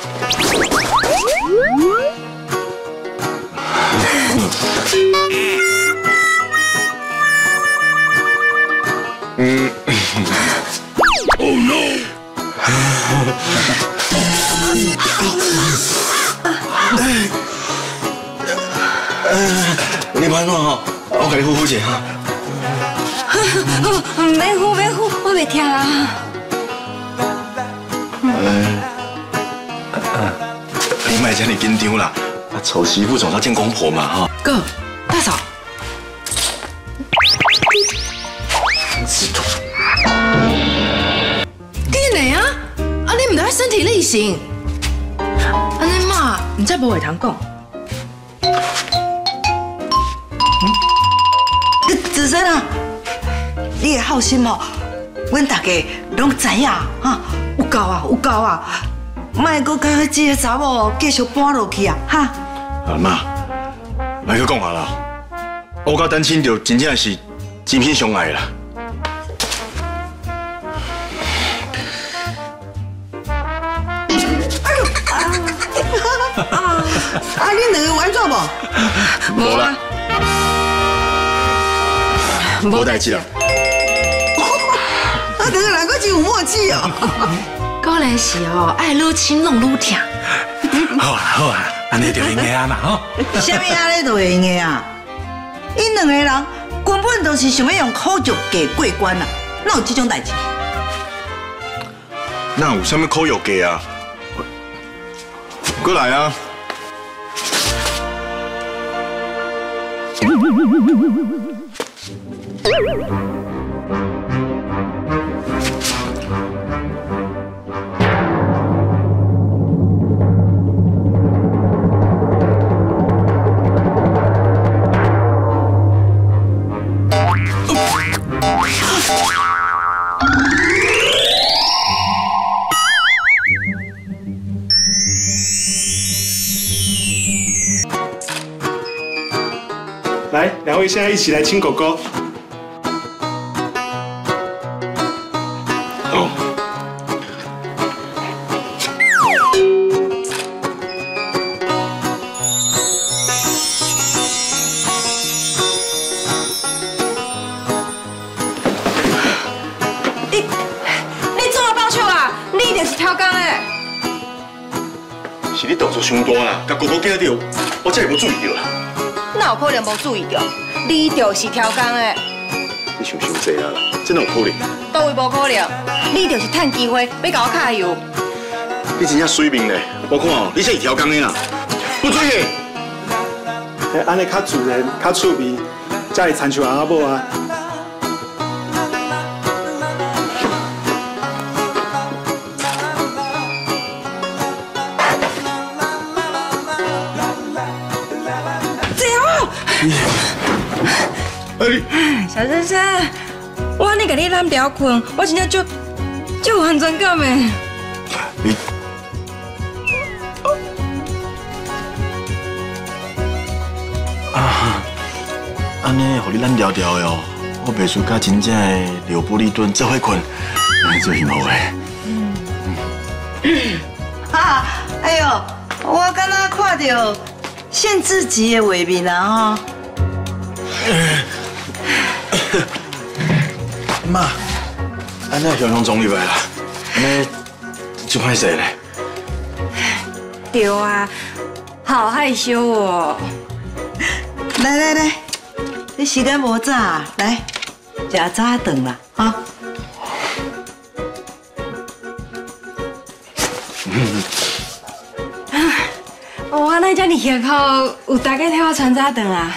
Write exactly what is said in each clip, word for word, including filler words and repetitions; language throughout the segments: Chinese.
嗯。Oh no！ 你慢点吼，我给你敷敷者哈。 免敷免敷，我袂痛啊。 你莫这么紧张啦，啊，丑媳妇总要见公婆嘛哈。 哥，大嫂。 紧的啊！啊，你唔得身体力行。安尼嘛，唔则无话通讲。 嗯，子珍啊，你的好心哦，阮大家拢知影哈。有够啊，有够啊！莫阁甲这个查某继续搬落去啊，哈。 阿妈，莫去讲啊啦，我甲单亲就真正是真心相爱啦。 啊，恁两个玩怎无？ 无啦，无代志啦。 啊，两个人阁真有默契哦。 果然是哦，爱愈亲拢愈疼。 好啊好啊，安尼就应该啊嘛吼。 啥物安尼就会用的啊？因两个人根本就是想要用口欲价过关啊，哪有这种代志？ 那有啥物口欲价啊？过来啊！ 来，两位现在一起来亲狗狗。 哦。 你你怎么报仇啊？你一定是挑工的。 是你动作伤大啦，甲狗狗惊到，我才会无注意到啦。 哪有可能无注意到？你就是挑工的。 你想伤济啊啦，真有可能？ 倒位无可能？你就是趁机会要甲我揩油。 你真正水面咧，我看哦，你才是挑工的啦，不注意。 哎，安尼较自然、较趣味，才会亲像阿某啊。 小先生，我安尼甲你揽条困，我真正就就有安全感的。 你啊，安尼互你揽条条的哦，我袂输甲真正的刘布利顿做伙困，安尼做幸福的。 嗯。啊，哎呦，我刚刚看到限制级的画面啊哈。 妈，安尼形容总入来啦，安尼就歹势咧。 对啊，好害羞哦。 来来来，你时间无早，来食早顿啦，哈。 哦，安尼遮尔热口，有大家替我传早顿啊？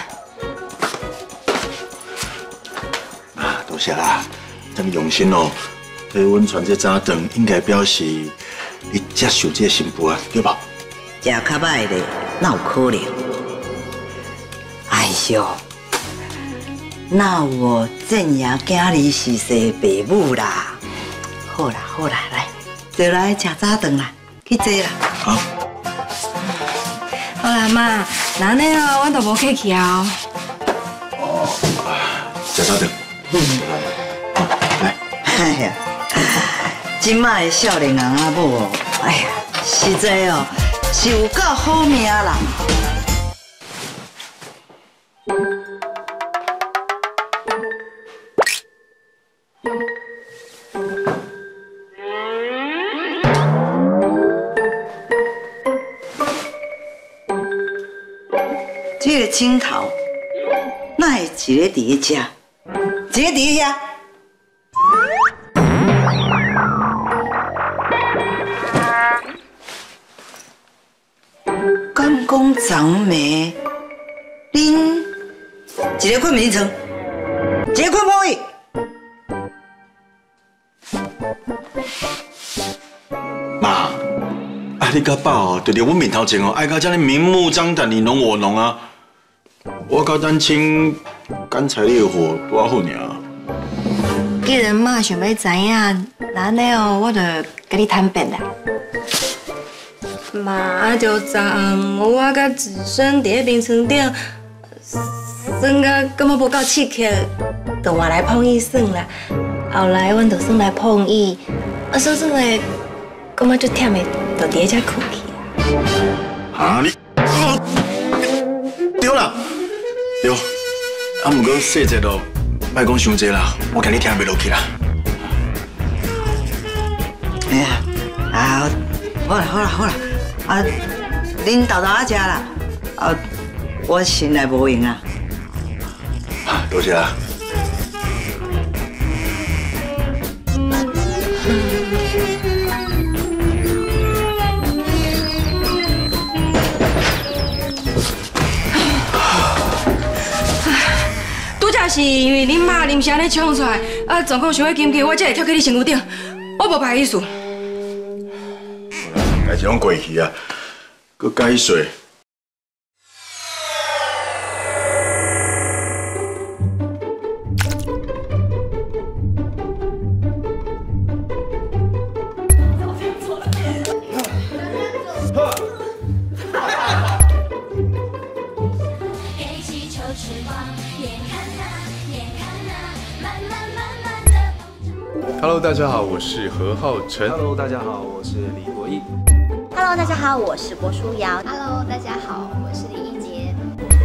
啊，多谢啦。 这么用心哦，替阮传这早顿，应该表示你接受这新妇啊，对吧？ 食较歹的，哪有可能？哎呦，哪有哦？正爷囝儿是生爸母啦。好啦好啦，来，就来食早顿啦，去坐啦。 好。 好啦妈，那安尼哦，阮就无客气啊。 哦，食早顿。嗯。 哎呀，今麦的少年人阿母哦，哎呀， 实在哦，是有够好命啦。这个镜头，哪会一个伫咧遮，一个伫遐？敢讲昨暝，恁一个困眠床，一个困铺椅。 妈，啊，你甲爸哦，就伫阮面头前哦，爱到遮尼明目张胆，你侬我侬啊！我甲丹青干柴烈火多好尔。 既然妈想要知影，那呢哦，我就甲你坦白啦。妈，啊就昨暗我甲子孙伫咧眠床顶，算甲感觉无够刺激，就换来碰椅算啦。后来阮就算来碰椅，啊算算的，感觉足忝的，就伫咧遮困去。 啊你，对啦，对，啊毋过细节咯，莫讲伤济啦，我今日听袂落去啦。 哎呀，啊，好啦好啦好啦，啊，恁豆豆啊食啦，啊，我先来无用啊。 啊，多谢啦。 是因为恁妈临时安尼冲出来，啊，状况伤要紧急，我才会跳去你身躯顶，我无歹意思。 代志拢过去啊，搁解说。 Hello， 大家好，我是何浩晨。 Hello， 大家好，我是李国毅。 Hello， 大家好，我是郭书瑶。Hello， 大家好，我是李一杰。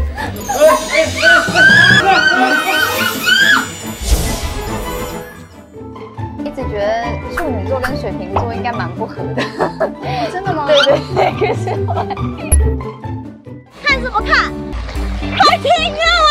一直觉得处女座跟水瓶座应该蛮不合的。真的吗？对对对，可是后来看什么看？快停啊！